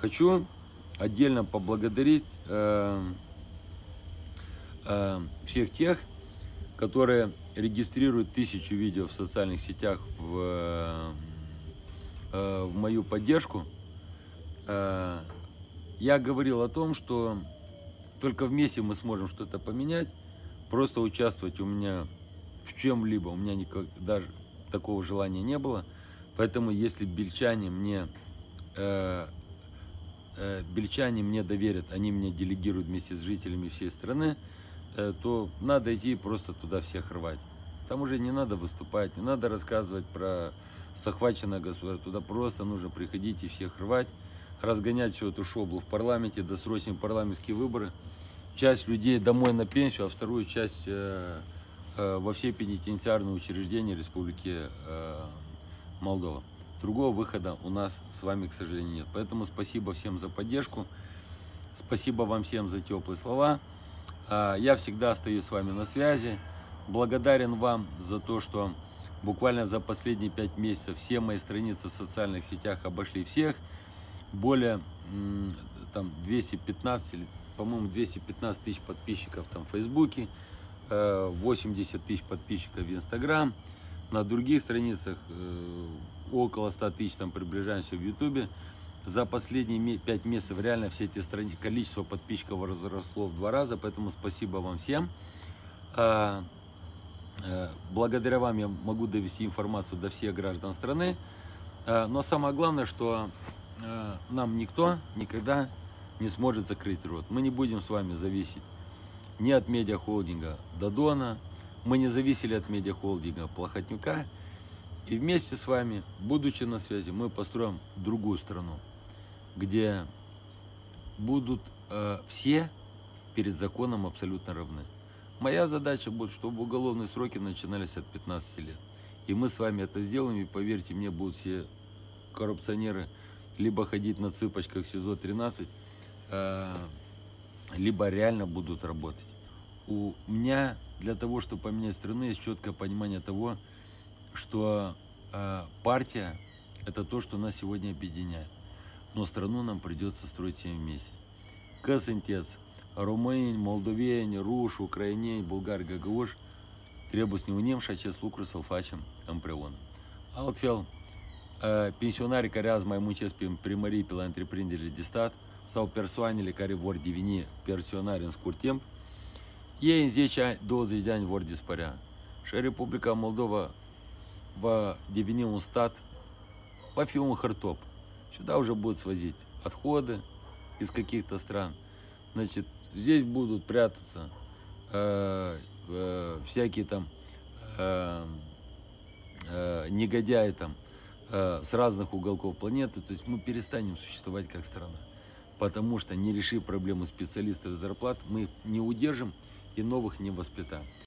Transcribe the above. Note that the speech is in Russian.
Хочу отдельно поблагодарить всех тех, которые регистрируют 1000 видео в социальных сетях в мою поддержку. Я говорил о том, что только вместе мы сможем что-то поменять. Просто участвовать у меня в чем-либо, у меня даже такого желания не было. Поэтому если бельчане мне доверят, они меня делегируют вместе с жителями всей страны, то надо идти просто туда всех рвать. Там уже не надо выступать, не надо рассказывать про захваченное государство. Туда просто нужно приходить и всех рвать, разгонять всю эту шоблу в парламенте, досрочные парламентские выборы. Часть людей домой на пенсию, а вторую часть во все пенитенциарные учреждения Республики Молдова. Другого выхода у нас с вами, к сожалению, нет. Поэтому спасибо всем за поддержку. Спасибо вам всем за теплые слова. Я всегда остаюсь с вами на связи. Благодарен вам за то, что буквально за последние 5 месяцев все мои страницы в социальных сетях обошли всех. Более там 215, по-моему, 215 тысяч подписчиков там в Фейсбуке, 80 тысяч подписчиков в Инстаграм. На других страницах около 100 тысяч, там приближаемся в Ютубе. За последние 5 месяцев реально все эти страницы, количество подписчиков возросло в 2 раза, поэтому спасибо вам всем. Благодаря вам я могу довести информацию до всех граждан страны. Но самое главное, что нам никто никогда не сможет закрыть рот. Мы не будем с вами зависеть ни от медиахолдинга Додона, мы не зависели от медиахолдинга Плохотнюка. И вместе с вами, будучи на связи, мы построим другую страну, где будут все перед законом абсолютно равны. Моя задача будет, чтобы уголовные сроки начинались от 15 лет. И мы с вами это сделаем, и поверьте мне, будут все коррупционеры либо ходить на цыпочках в СИЗО-13, либо реально будут работать. У меня для того, чтобы поменять страну, есть четкое понимание того, что партия – это то, что нас сегодня объединяет. Но страну нам придется строить всем вместе. Касантец, румын, молдовени, руш, украинени, булгар, гагаош, требус не унем, шачес лукру салфачем ампреоном. Altfel, pensionarii care azi mai muncesc prin primării pe la întreprinderile de stat sau persoanele care vor deveni pensionari în scurt timp, ei în 10-20 de ani vor dispărea. Și Republica Moldova va deveni un stat, va fi un hârtop. Сюда уже будут свозить отходы из каких-то стран. Значит, здесь будут прятаться всякие там негодяи там с разных уголков планеты. То есть мы перестанем существовать как страна. Потому что, не решив проблему специалистов и зарплат, мы их не удержим и новых не воспитаем.